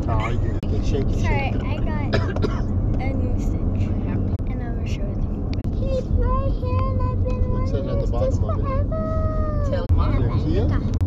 Oh, you get shaky. Sorry, I got a new stitch. And I will show it to you. He's right here and I've been What's that at the bottom of it? forever. Kia?